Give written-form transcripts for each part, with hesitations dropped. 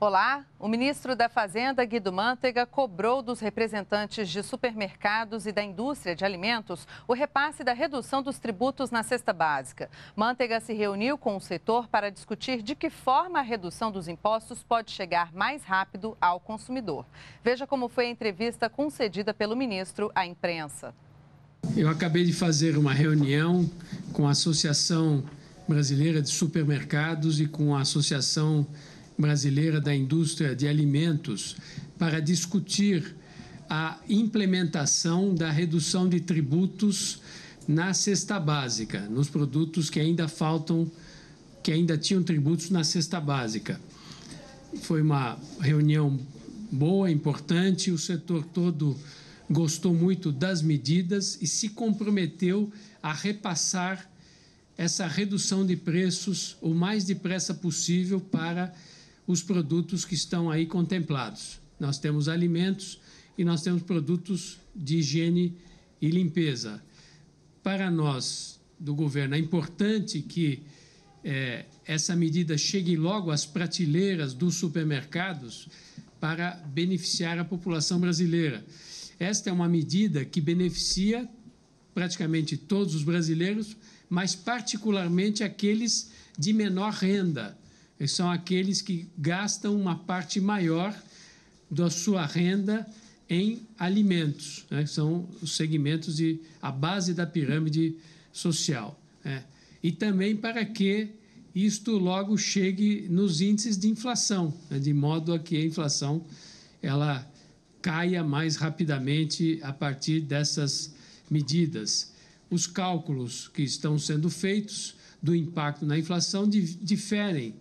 Olá, o ministro da Fazenda, Guido Mantega, cobrou dos representantes de supermercados e da indústria de alimentos o repasse da redução dos tributos na cesta básica. Mantega se reuniu com o setor para discutir de que forma a redução dos impostos pode chegar mais rápido ao consumidor. Veja como foi a entrevista concedida pelo ministro à imprensa. Eu acabei de fazer uma reunião com a Associação Brasileira de Supermercados e com a Associação Brasileira da Indústria de Alimentos para discutir a implementação da redução de tributos na cesta básica, nos produtos que ainda faltam, que ainda tinham tributos na cesta básica. Foi uma reunião boa, importante, o setor todo gostou muito das medidas e se comprometeu a repassar essa redução de preços o mais depressa possível para os produtos que estão aí contemplados. Nós temos alimentos e nós temos produtos de higiene e limpeza. Para nós, do governo, é importante que essa medida chegue logo às prateleiras dos supermercados para beneficiar a população brasileira. Esta é uma medida que beneficia praticamente todos os brasileiros, mas particularmente aqueles de menor renda. São aqueles que gastam uma parte maior da sua renda em alimentos, né? São os segmentos a base da pirâmide social, né? E também para que isto logo chegue nos índices de inflação, né? De modo a que a inflação ela caia mais rapidamente a partir dessas medidas. Os cálculos que estão sendo feitos do impacto na inflação diferem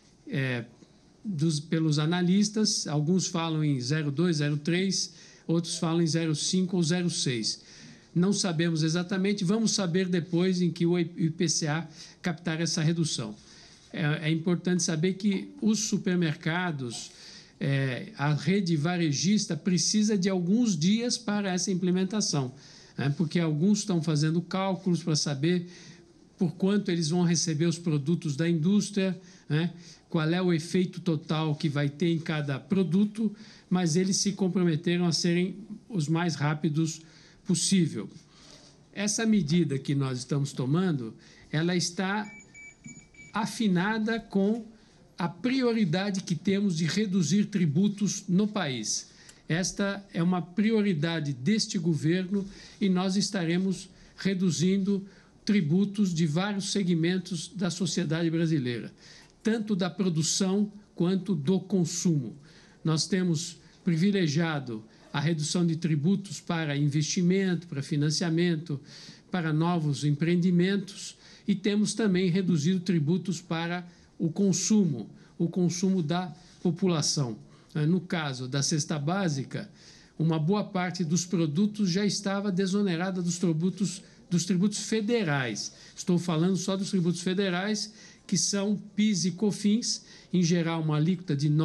pelos analistas. Alguns falam em 0,2, 0,3, outros falam em 0,5 ou 0,6. Não sabemos exatamente, vamos saber depois em que o IPCA captar essa redução. É importante saber que os supermercados, a rede varejista precisa de alguns dias para essa implementação, né? Porque alguns estão fazendo cálculos para saber por quanto eles vão receber os produtos da indústria, né? Qual é o efeito total que vai ter em cada produto, mas eles se comprometeram a serem os mais rápidos possível. Essa medida que nós estamos tomando, ela está afinada com a prioridade que temos de reduzir tributos no país. Esta é uma prioridade deste governo e nós estaremos reduzindo tributos de vários segmentos da sociedade brasileira, tanto da produção quanto do consumo. Nós temos privilegiado a redução de tributos para investimento, para financiamento, para novos empreendimentos e temos também reduzido tributos para o consumo da população. No caso da cesta básica, uma boa parte dos produtos já estava desonerada dos tributos federais. Estou falando só dos tributos federais, que são PIS e COFINS, em geral uma alíquota de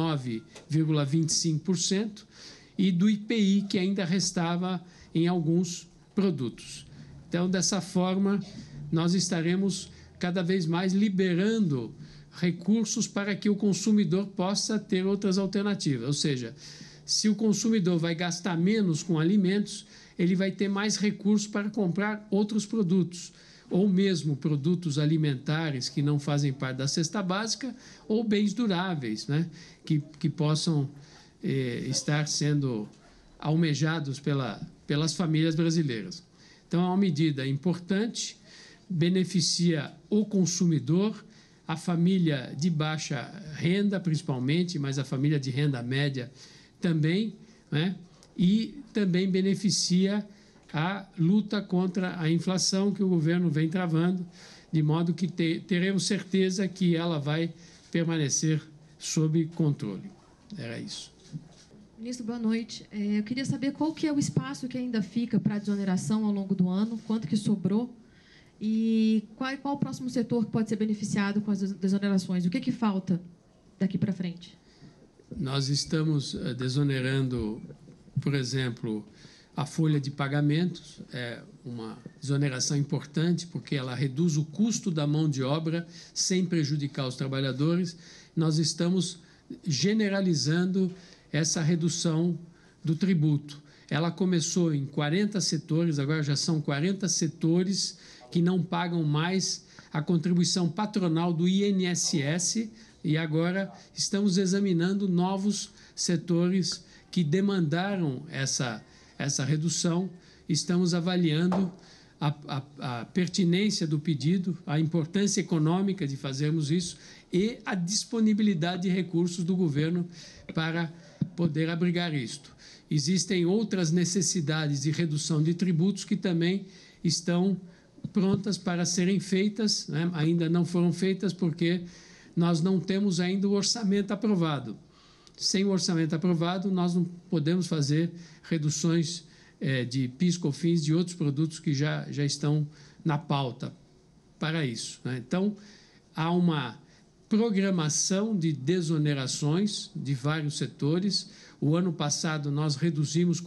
9,25%, e do IPI, que ainda restava em alguns produtos. Então, dessa forma, nós estaremos cada vez mais liberando recursos para que o consumidor possa ter outras alternativas. Ou seja, se o consumidor vai gastar menos com alimentos, ele vai ter mais recursos para comprar outros produtos, ou mesmo produtos alimentares que não fazem parte da cesta básica, ou bens duráveis, né, que possam estar sendo almejados pelas famílias brasileiras. Então, é uma medida importante, beneficia o consumidor, a família de baixa renda, principalmente, mas a família de renda média também, né? E também beneficia a luta contra a inflação que o governo vem travando, de modo que teremos certeza que ela vai permanecer sob controle. Era isso. Ministro, boa noite. Eu queria saber qual que é o espaço que ainda fica para a desoneração ao longo do ano, quanto que sobrou e qual o próximo setor que pode ser beneficiado com as desonerações? O que falta daqui para frente? Nós estamos desonerando, por exemplo, a folha de pagamentos. É uma desoneração importante porque ela reduz o custo da mão de obra sem prejudicar os trabalhadores. Nós estamos generalizando essa redução do tributo. Ela começou em 40 setores, agora já são 40 setores que não pagam mais a contribuição patronal do INSS, e agora estamos examinando novos setores que demandaram essa redução. Estamos avaliando a pertinência do pedido, a importância econômica de fazermos isso e a disponibilidade de recursos do governo para poder abrigar isto. Existem outras necessidades de redução de tributos que também estão prontas para serem feitas, né? Ainda não foram feitas porque nós não temos ainda o orçamento aprovado. Sem o orçamento aprovado, nós não podemos fazer reduções de PIS, COFINS, de outros produtos que já estão na pauta para isso, né? Então, há uma programação de desonerações de vários setores. O ano passado, nós reduzimos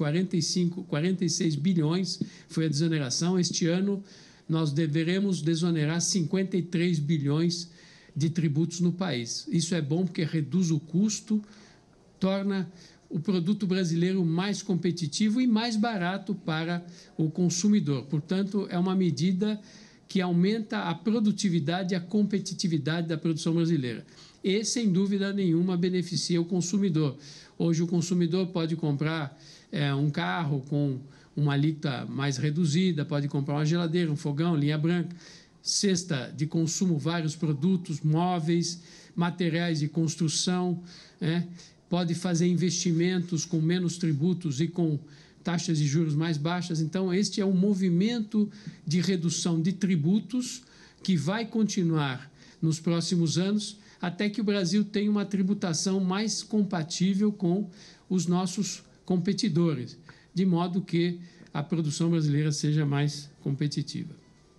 46 bilhões, foi a desoneração. Este ano, nós deveremos desonerar 53 bilhões de tributos no país. Isso é bom porque reduz o custo, torna o produto brasileiro mais competitivo e mais barato para o consumidor. Portanto, é uma medida que aumenta a produtividade e a competitividade da produção brasileira. E, sem dúvida nenhuma, beneficia o consumidor. Hoje, o consumidor pode comprar um carro com uma alíquota mais reduzida, pode comprar uma geladeira, um fogão, linha branca, cesta de consumo, vários produtos, móveis, materiais de construção, né? Pode fazer investimentos com menos tributos e com taxas de juros mais baixas. Então, este é um movimento de redução de tributos que vai continuar nos próximos anos, até que o Brasil tenha uma tributação mais compatível com os nossos competidores, de modo que a produção brasileira seja mais competitiva.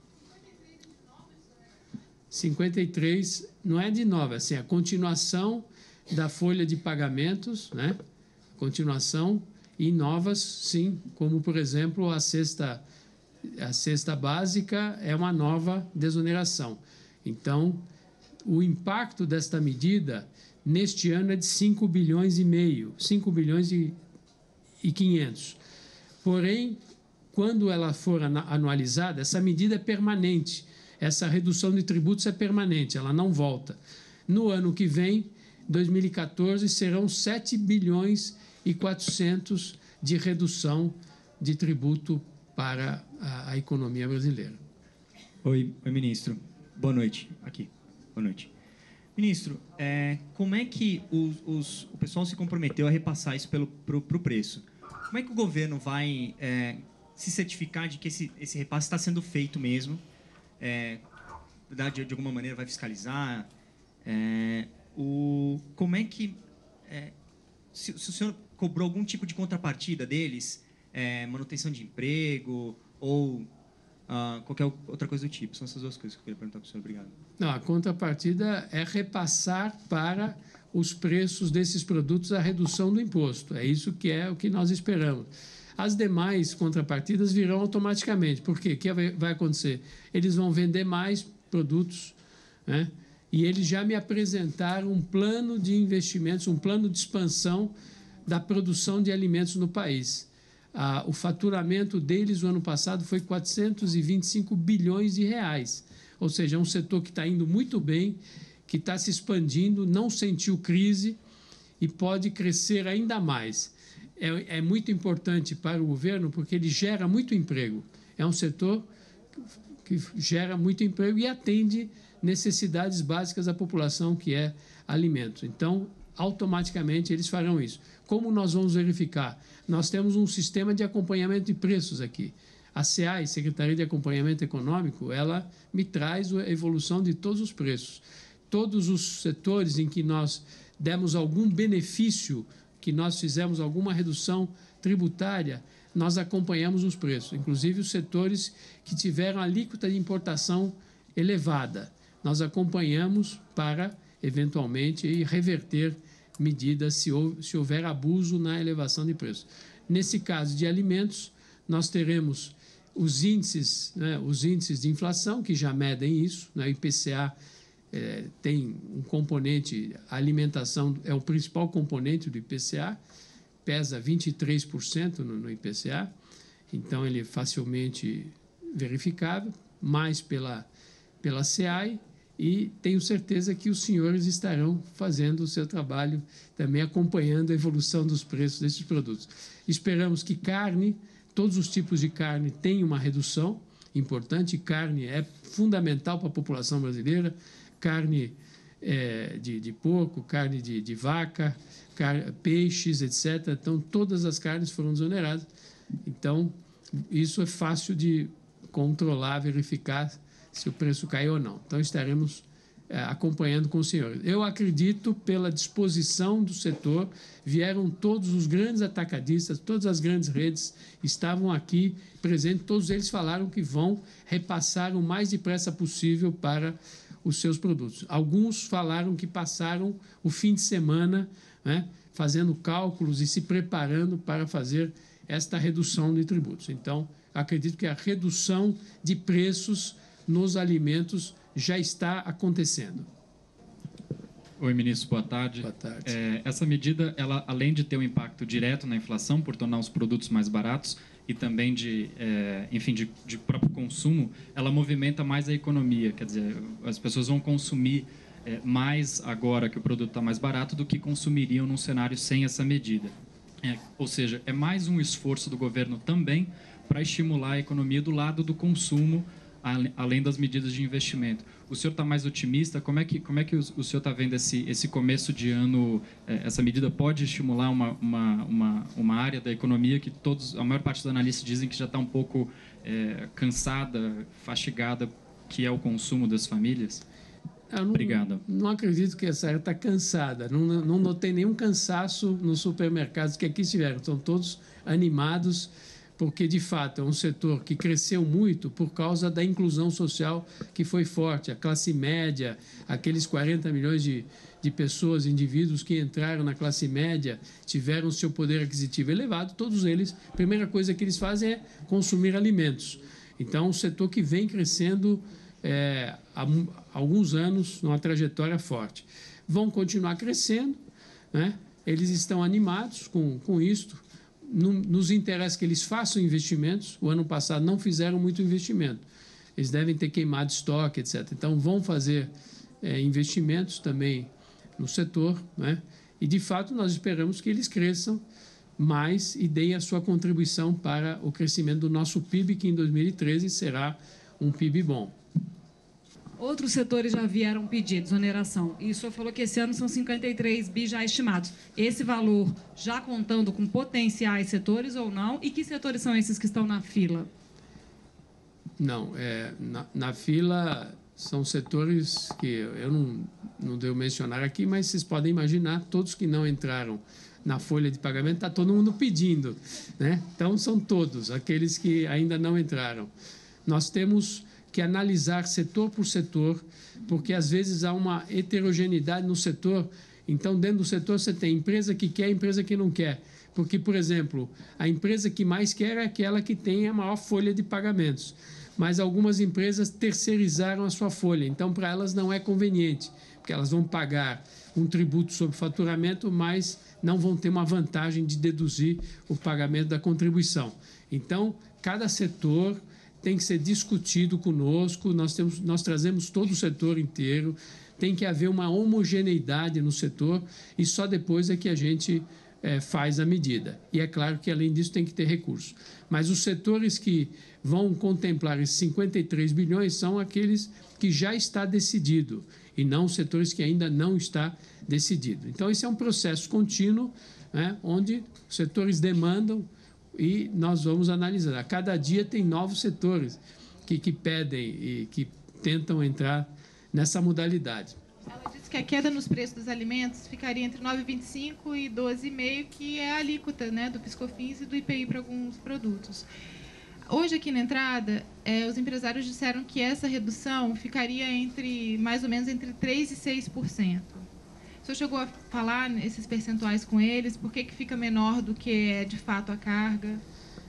53 não é de nova, assim, a continuação da folha de pagamentos, né? Continuação e novas, sim, como, por exemplo, a cesta básica é uma nova desoneração. Então, o impacto desta medida neste ano é de 5 bilhões e meio, 5 bilhões e 500. Porém, quando ela for anualizada, essa medida é permanente. Essa redução de tributos é permanente, ela não volta. No ano que vem, 2014, serão 7 bilhões e 400 de redução de tributo para a economia brasileira. Oi, ministro. Boa noite. Aqui. Boa noite. Ministro, como é que o pessoal se comprometeu a repassar isso para o preço? Como é que o governo vai se certificar de que esse repasse está sendo feito mesmo? De alguma maneira vai fiscalizar? Como é que... se o senhor cobrou algum tipo de contrapartida deles, manutenção de emprego ou qualquer outra coisa do tipo? São essas duas coisas que eu queria perguntar para o senhor. Obrigado. Não, a contrapartida é repassar para os preços desses produtos a redução do imposto. É isso que é o que nós esperamos. As demais contrapartidas virão automaticamente. Por quê? O que vai acontecer? Eles vão vender mais produtos, né? E eles já me apresentaram um plano de investimentos, um plano de expansão da produção de alimentos no país. O faturamento deles, no ano passado, foi 425 bilhões de reais. Ou seja, é um setor que está indo muito bem, que está se expandindo, não sentiu crise e pode crescer ainda mais. É muito importante para o governo porque ele gera muito emprego. É um setor que gera muito emprego e atende necessidades básicas da população, que é alimentos. Então, automaticamente, eles farão isso. Como nós vamos verificar? Nós temos um sistema de acompanhamento de preços aqui. A SEAI, Secretaria de Acompanhamento Econômico, ela me traz a evolução de todos os preços. Todos os setores em que nós demos algum benefício, que nós fizemos alguma redução tributária, nós acompanhamos os preços, inclusive os setores que tiveram alíquota de importação elevada. Nós acompanhamos para, eventualmente, reverter medidas se houver abuso na elevação de preços. Nesse caso de alimentos, nós teremos os índices de inflação, que já medem isso, né? O IPCA tem um componente, a alimentação é o principal componente do IPCA, pesa 23% no IPCA, então ele é facilmente verificável, mais pela SEAI, e tenho certeza que os senhores estarão fazendo o seu trabalho, também acompanhando a evolução dos preços desses produtos. Esperamos que carne, todos os tipos de carne tenham uma redução importante. Carne é fundamental para a população brasileira, carne de porco, carne de vaca, peixes, etc. Então, todas as carnes foram desoneradas. Então, isso é fácil de controlar, verificar se o preço caiu ou não. Então, estaremos acompanhando com os senhores. Eu acredito, pela disposição do setor, vieram todos os grandes atacadistas, todas as grandes redes estavam aqui presentes, todos eles falaram que vão repassar o mais depressa possível para os seus produtos. Alguns falaram que passaram o fim de semana, né, fazendo cálculos e se preparando para fazer esta redução de tributos. Então, acredito que a redução de preços nos alimentos já está acontecendo. Oi, ministro, boa tarde. Boa tarde. Essa medida, ela, além de ter um impacto direto na inflação, por tornar os produtos mais baratos, e também de próprio consumo, ela movimenta mais a economia. Quer dizer, as pessoas vão consumir mais agora que o produto está mais barato do que consumiriam num cenário sem essa medida. Ou seja, é mais um esforço do governo também para estimular a economia do lado do consumo, além das medidas de investimento. O senhor está mais otimista? Como é que o senhor está vendo esse começo de ano? Essa medida pode estimular uma área da economia que a maior parte dos analistas dizem que já está um pouco cansada, fastigada, que é o consumo das famílias? Obrigado. Não acredito que essa área está cansada. Não notei nenhum cansaço nos supermercados que aqui estiveram. Estão todos animados, porque, de fato, é um setor que cresceu muito por causa da inclusão social que foi forte. A classe média, aqueles 40 milhões de pessoas, indivíduos que entraram na classe média, tiveram seu poder aquisitivo elevado, todos eles, a primeira coisa que eles fazem é consumir alimentos. Então, é um setor que vem crescendo há alguns anos, numa trajetória forte. Vão continuar crescendo, né? Eles estão animados com isto. Nos interessa que eles façam investimentos. O ano passado não fizeram muito investimento. Eles devem ter queimado estoque, etc. Então, vão fazer investimentos também no setor, né? E, de fato, nós esperamos que eles cresçam mais e deem a sua contribuição para o crescimento do nosso PIB, que em 2013 será um PIB bom. Outros setores já vieram pedir desoneração. E o senhor falou que esse ano são 53 bi já estimados. Esse valor já contando com potenciais setores ou não? E que setores são esses que estão na fila? Não, na fila são setores que eu não devo mencionar aqui, mas vocês podem imaginar, todos que não entraram na folha de pagamento, está todo mundo pedindo, né? Então, são todos aqueles que ainda não entraram. Nós temos que analisar setor por setor, porque às vezes há uma heterogeneidade no setor. Então, dentro do setor, você tem empresa que quer e empresa que não quer. Porque, por exemplo, a empresa que mais quer é aquela que tem a maior folha de pagamentos. Mas algumas empresas terceirizaram a sua folha. Então, para elas não é conveniente, porque elas vão pagar um tributo sobre faturamento, mas não vão ter uma vantagem de deduzir o pagamento da contribuição. Então, cada setor tem que ser discutido conosco, nós trazemos todo o setor inteiro, tem que haver uma homogeneidade no setor e só depois é que a gente faz a medida. E é claro que, além disso, tem que ter recursos. Mas os setores que vão contemplar esses 53 bilhões são aqueles que já está decidido e não os setores que ainda não está decidido. Então, esse é um processo contínuo, né, onde os setores demandam e nós vamos analisar. A cada dia tem novos setores que pedem e que tentam entrar nessa modalidade. Ela disse que a queda nos preços dos alimentos ficaria entre 9,25% e 12,5%, que é a alíquota, né, do PiscoFins e do IPI para alguns produtos. Hoje, aqui na entrada, os empresários disseram que essa redução ficaria mais ou menos entre 3% e 6%. O senhor chegou a falar nesses percentuais com eles? Por que fica menor do que é, de fato, a carga?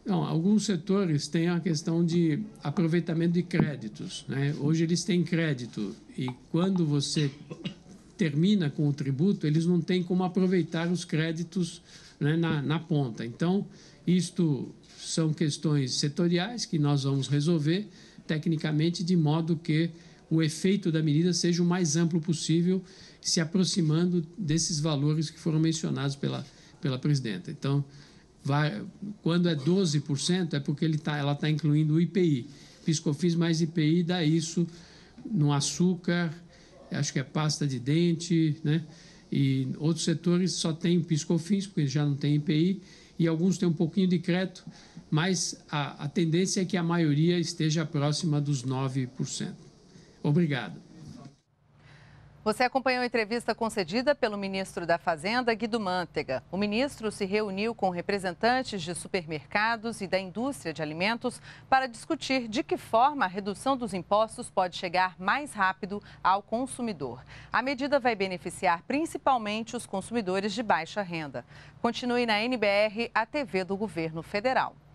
Não, alguns setores têm a questão de aproveitamento de créditos, né? Hoje eles têm crédito e quando você termina com o tributo, eles não têm como aproveitar os créditos, né, na ponta. Então, isto são questões setoriais que nós vamos resolver tecnicamente de modo que o efeito da medida seja o mais amplo possível, se aproximando desses valores que foram mencionados pela presidenta. Então, quando é 12%, é porque ela está incluindo o IPI. PIS/COFINS mais IPI dá isso no açúcar, acho que é pasta de dente, né? E outros setores só tem PIS/COFINS, porque já não tem IPI, e alguns têm um pouquinho de crédito, mas a tendência é que a maioria esteja próxima dos 9%. Obrigado. Você acompanhou a entrevista concedida pelo ministro da Fazenda, Guido Mantega. O ministro se reuniu com representantes de supermercados e da indústria de alimentos para discutir de que forma a redução dos impostos pode chegar mais rápido ao consumidor. A medida vai beneficiar principalmente os consumidores de baixa renda. Continue na NBR, a TV do Governo Federal.